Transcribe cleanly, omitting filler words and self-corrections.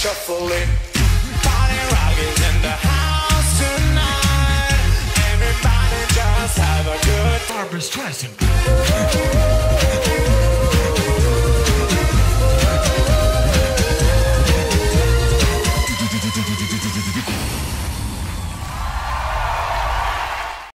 shuffle it. Party rock is in the house tonight. Everybody just have a good Barbra Streisand.